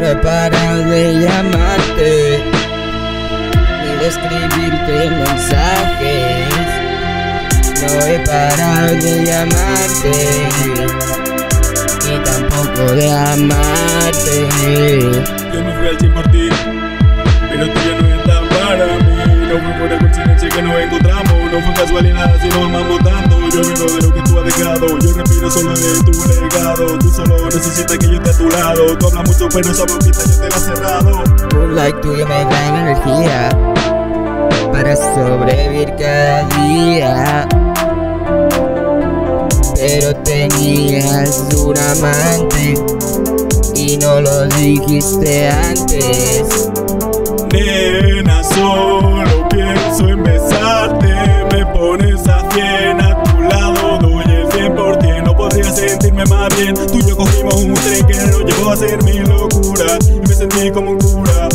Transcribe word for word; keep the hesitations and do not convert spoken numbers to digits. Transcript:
he parado de llamarte ni de escribirte mensajes. No he parado de llamarte ni tampoco de amarte. Yo me fui al cien por ti, pero tú ya no estás para mí. No fue por la coincidencia que nos encontramos, no fue casualidad si nos amamos tanto. Yo vivo de lo que tú has dejado, yo respiro solo de tu legado. Tú solo necesitas que yo esté a tu lado. Tú hablas mucho pero esa boquita yo te la he cerrado. Un like tuyo me da energía para sobrevivir cada día. Pero tenías un amante y no lo dijiste antes. Nena, solo pienso en besarte. Me pones a cien a tu lado, doy el cien por cien. No podría sentirme más bien. Tú y yo cogimos un tren que nos llevó a hacer mi locura y me sentí como un cura.